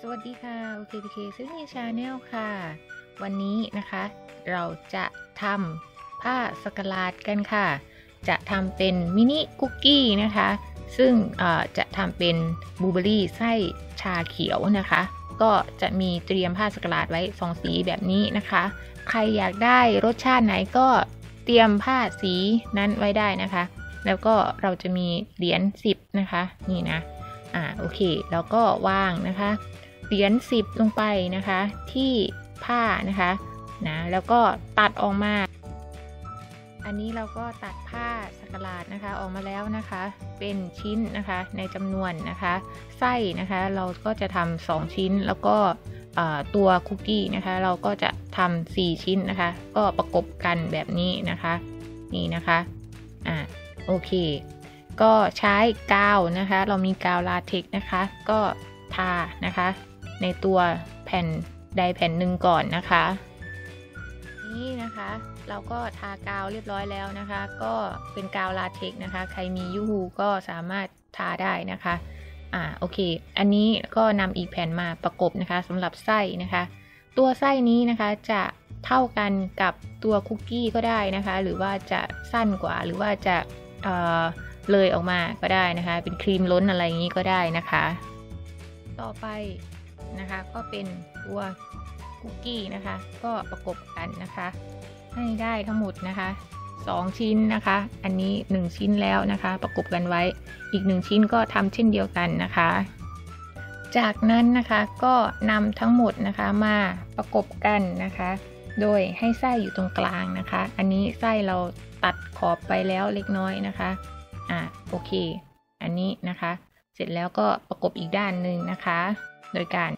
วัสดีค่ะ OKBK Sydney Channel ค่ะ วันนี้นะคะเราจะทำผ้าสกลาดกันค่ะ จะทำเป็นมินิคุกกี้นะคะ ซึ่งจะทำเป็นบลูเบอรี่ไส้ชาเขียวนะคะ ก็จะมีเตรียมผ้าสกลาดไว้2สีแบบนี้นะคะ ใครอยากได้รสชาติไหนก็เตรียมผ้าสีนั้นไว้ได้นะคะ แล้วก็เราจะมีเหรียญ10นะคะนี่นะโอเคแล้วก็วางนะคะเหรียญ10ลงไปนะคะที่ผ้านะคะแล้วก็ตัดออกมาอันนี้เราก็ตัดผ้าสกลาดนะคะออกมาแล้วนะคะเป็นชิ้นนะคะในจำนวนนะคะไส้นะคะเราก็จะทำ2ชิ้นแล้วก็ตัวคุกกี้นะคะเราก็จะทำ4ชิ้นนะคะก็ประกบกันแบบนี้นะคะนี่นะคะโอเคก็ใช้กาวนะคะเรามีกาวลาเท็กซ์นะคะก็ทานะคะในตัวแผ่นใดแผ่นหนึ่งก่อนนะคะนี่นะคะเราก็ทากาวเรียบร้อยแล้วนะคะก็เป็นกาวลาเท็กซ์นะคะใครมียูฮูก็สามารถทาได้นะคะโอเคอันนี้ก็นำอีกแผ่นมาประกบนะคะสำหรับไส้นะคะตัวไส้นี้นะคะจะเท่ากันกับตัวคุกกี้ก็ได้นะคะหรือว่าจะสั้นกว่าหรือว่าจะเลยออกมาก็ได้นะคะเป็นครีมล้นอะไรอย่างนี้ก็ได้นะคะต่อไปนะคะก็เป็นตัวคุกกี้นะคะก็ประกบกันนะคะให้ได้ทั้งหมดนะคะ2ชิ้นนะคะอันนี้1ชิ้นแล้วนะคะประกบกันไว้อีก1ชิ้นก็ทำเช่นเดียวกันนะคะจากนั้นนะคะก็นำทั้งหมดนะคะมาประกบกันนะคะโดยให้ไส้อยู่ตรงกลางนะคะอันนี้ไส้เราตัดขอบไปแล้วเล็กน้อยนะคะโอเคอันนี้นะคะเสร็จแล้วก็ประกบอีกด้านหนึ่งนะคะโดยการ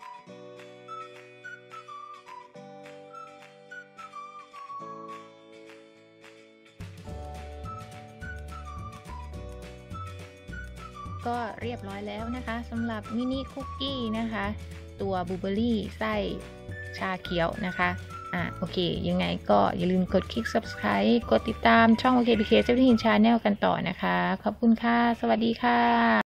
ก็เรียบร้อยแล้วนะคะสำหรับมินิคุกกี้นะคะตัวบลูเบอรี่ไส้ชาเขียวนะคะโอเคยังไงก็อย่าลืมกดคลิก subscribe กดติดตามช่อง OKBK Sydney Channel กันต่อนะคะขอบคุณค่ะสวัสดีค่ะ